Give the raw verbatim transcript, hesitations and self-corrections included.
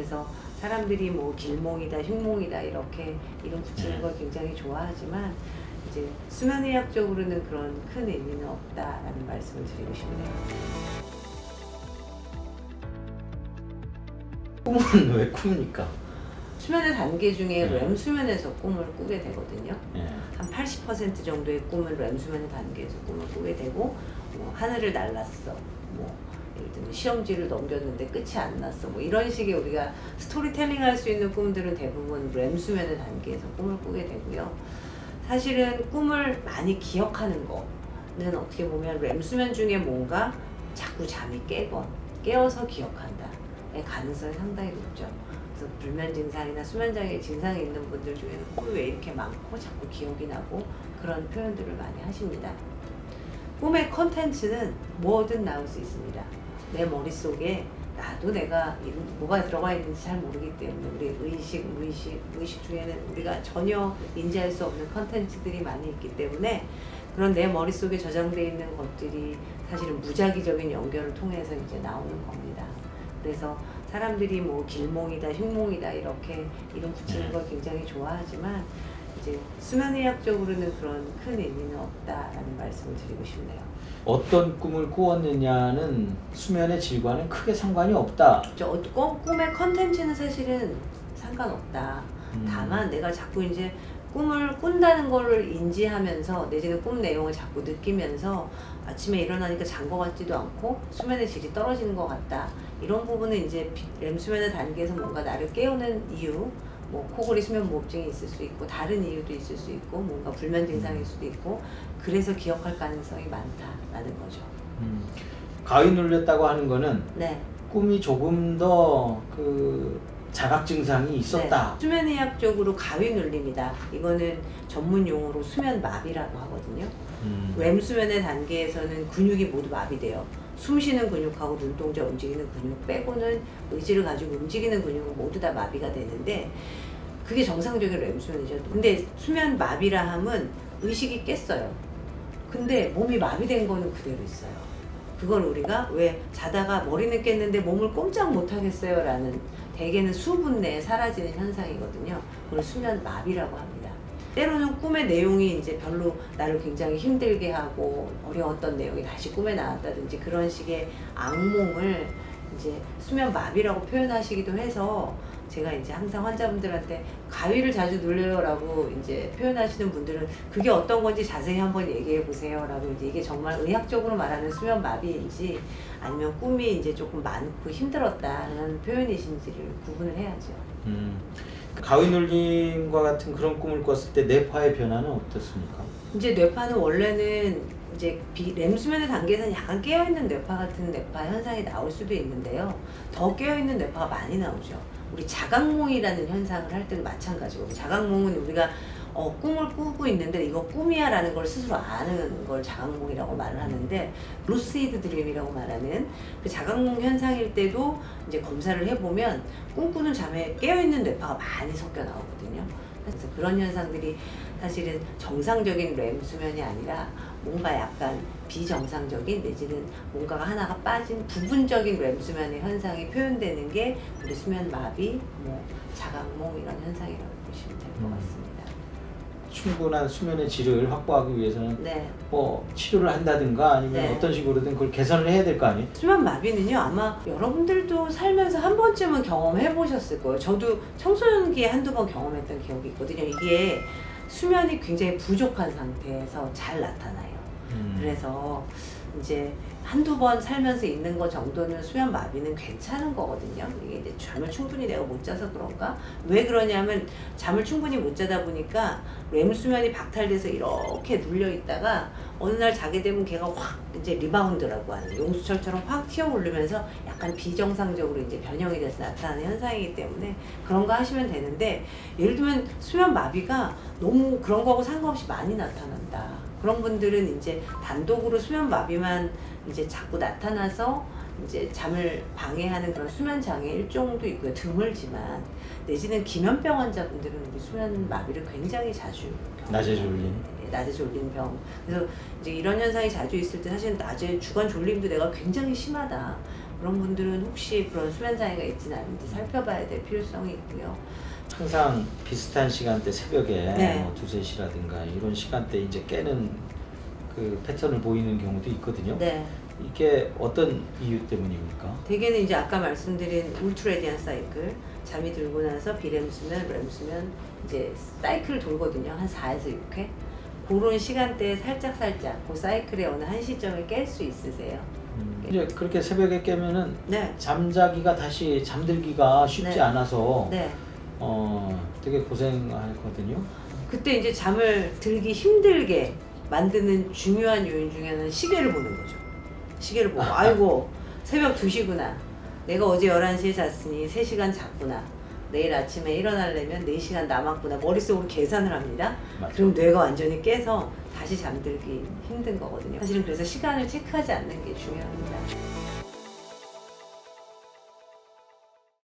그래서 사람들이 뭐 길몽이다, 흉몽이다 이렇게 이름 붙이는 걸 굉장히 좋아하지만 이제 수면의학적으로는 그런 큰 의미는 없다라는 말씀을 드리고 싶네요. 꿈은 왜 꿉니까? 수면의 단계 중에 네. 렘 수면에서 꿈을 꾸게 되거든요. 네. 한 팔십 퍼센트 정도의 꿈은 렘 수면의 단계에서 꿈을 꾸게 되고, 뭐 하늘을 날랐어, 뭐 예를 들면 시험지를 넘겼는데 끝이 안 났어, 뭐 이런 식의 우리가 스토리텔링 할 수 있는 꿈들은 대부분 렘 수면의 단계에서 꿈을 꾸게 되고요. 사실은 꿈을 많이 기억하는 거는 어떻게 보면 렘 수면 중에 뭔가 자꾸 잠이 깨건 깨어서 기억한다의 가능성이 상당히 높죠. 그래서 불면 증상이나 수면장애 증상이 있는 분들 중에는 꿈이 왜 이렇게 많고 자꾸 기억이 나고 그런 표현들을 많이 하십니다. 꿈의 컨텐츠는 뭐든 나올 수 있습니다. 내 머릿속에 나도 내가 뭐가 들어가 있는지 잘 모르기 때문에 우리 의식, 무의식, 무의식 중에는 우리가 전혀 인지할 수 없는 컨텐츠들이 많이 있기 때문에 그런 내 머릿속에 저장되어 있는 것들이 사실은 무작위적인 연결을 통해서 이제 나오는 겁니다. 그래서 사람들이 뭐 길몽이다, 흉몽이다 이렇게 이름 붙이는 걸 굉장히 좋아하지만 이제 수면의학적으로는 그런 큰 의미는 없다라는 말씀을 드리고 싶네요. 어떤 꿈을 꾸었느냐는 수면의 질과는 크게 상관이 없다. 저 꿈의 컨텐츠는 사실은 상관없다. 음. 다만 내가 자꾸 이제 꿈을 꾼다는 거를 인지하면서 내지는 꿈 내용을 자꾸 느끼면서 아침에 일어나니까 잔 것 같지도 않고 수면의 질이 떨어지는 것 같다. 이런 부분은 이제 렘 수면의 단계에서 뭔가 나를 깨우는 이유, 뭐 코골이 수면무호흡증이 있을 수 있고 다른 이유도 있을 수 있고 뭔가 불면 증상일 수도 있고 그래서 기억할 가능성이 많다라는 거죠. 음. 가위 눌렸다고 하는 거는 네. 꿈이 조금 더 그 자각 증상이 있었다. 네. 수면의학적으로 가위 눌림이다. 이거는 전문 용어로 수면 마비라고 하거든요. 음. 렘 수면의 단계에서는 근육이 모두 마비돼요. 숨 쉬는 근육하고 눈동자 움직이는 근육 빼고는 의지를 가지고 움직이는 근육은 모두 다 마비가 되는데 그게 정상적인 렘 수면이죠. 근데 수면 마비라 함은 의식이 깼어요. 근데 몸이 마비된 거는 그대로 있어요. 그걸 우리가 왜 자다가 머리는 깼는데 몸을 꼼짝 못 하겠어요 라는 대개는 수분 내에 사라지는 현상이거든요. 그걸 수면 마비라고 합니다. 때로는 꿈의 내용이 이제 별로 나를 굉장히 힘들게 하고 어려웠던 내용이 다시 꿈에 나왔다든지 그런 식의 악몽을 이제 수면 마비라고 표현하시기도 해서 제가 이제 항상 환자분들한테 가위를 자주 눌려요 라고 이제 표현하시는 분들은 그게 어떤 건지 자세히 한번 얘기해 보세요 라고 이제 이게 정말 의학적으로 말하는 수면 마비인지 아니면 꿈이 이제 조금 많고 힘들었다는 표현이신지를 구분을 해야죠. 음. 가위 눌림과 같은 그런 꿈을 꿨을 때 뇌파의 변화는 어떻습니까? 이제 뇌파는 원래는 이제 렘 수면의 단계에서는 약간 깨어있는 뇌파 같은 뇌파 현상이 나올 수도 있는데요. 더 깨어있는 뇌파가 많이 나오죠. 우리 자각몽이라는 현상을 할 때도 마찬가지고 자각몽은 우리가 어, 꿈을 꾸고 있는데 이거 꿈이야 라는 걸 스스로 아는 걸 자각몽이라고 말을 하는데 루시드 드림이라고 말하는 그 자각몽 현상일 때도 이제 검사를 해보면 꿈꾸는 잠에 깨어있는 뇌파가 많이 섞여 나오거든요. 그래서 그런 현상들이 사실은 정상적인 렘 수면이 아니라 뭔가 약간 비정상적인 내지는 뭔가가 하나가 빠진 부분적인 렘 수면의 현상이 표현되는 게 우리 수면 마비, 뭐 자각몽 이런 현상이라고 보시면 될 것 같습니다. 충분한 수면의 질을 확보하기 위해서는 네. 뭐 치료를 한다든가 아니면 네. 어떤 식으로든 그걸 개선을 해야 될 거 아니에요? 수면 마비는요 아마 여러분들도 살면서 한 번쯤은 경험해 보셨을 거예요. 저도 청소년기에 한두 번 경험했던 기억이 있거든요. 이게 수면이 굉장히 부족한 상태에서 잘 나타나요. 음. 그래서 이제 한두 번 살면서 있는 것 정도는 수면 마비는 괜찮은 거거든요. 이게 이제 잠을 충분히 내가 못 자서 그런가? 왜 그러냐면 잠을 충분히 못 자다 보니까 렘 수면이 박탈돼서 이렇게 눌려 있다가 어느 날 자게 되면 걔가 확 이제 리바운드라고 하는 용수철처럼 확 튀어 오르면서 약간 비정상적으로 이제 변형이 돼서 나타나는 현상이기 때문에 그런 거 하시면 되는데 예를 들면 수면 마비가 너무 그런 거하고 상관없이 많이 나타난다. 그런 분들은 이제 단독으로 수면 마비만 이제 자꾸 나타나서 이제 잠을 방해하는 그런 수면 장애 일종도 있고요. 드물지만 내지는 기면병 환자분들은 우리 수면 마비를 굉장히 자주 낮에 졸림. 낮에 졸린 병. 그래서 이제 이런 현상이 자주 있을 때 사실 낮에 주간 졸림도 내가 굉장히 심하다. 그런 분들은 혹시 그런 수면 장애가 있지는 않은지 살펴봐야 될 필요성이 있고요. 항상 비슷한 시간대 새벽에 네. 뭐 두세 시라든가 이런 시간대 이제 깨는 그 패턴을 보이는 경우도 있거든요. 네. 이게 어떤 이유 때문입니까? 대개는 이제 아까 말씀드린 울트라디안 사이클, 잠이 들고 나서 비렘 수면, 렘 수면 이제 사이클 돌거든요. 한 사에서 육 회. 그런 시간대에 살짝 살짝 그 사이클의 어느 한 시점에 깰 수 있으세요? 음, 이제 그렇게 새벽에 깨면은 네. 잠자기가 다시 잠들기가 쉽지 네. 않아서 네. 어 되게 고생하거든요. 그때 이제 잠을 들기 힘들게 만드는 중요한 요인 중에 하나는 시계를 보는 거죠. 시계를 보고 아이고 새벽 두 시구나. 내가 어제 열한 시에 잤으니 세 시간 잤구나. 내일 아침에 일어나려면 네 시간 남았구나. 머릿속으로 계산을 합니다. 맞죠. 그럼 뇌가 완전히 깨서 다시 잠들기 힘든 거거든요. 사실은 그래서 시간을 체크하지 않는 게 중요합니다.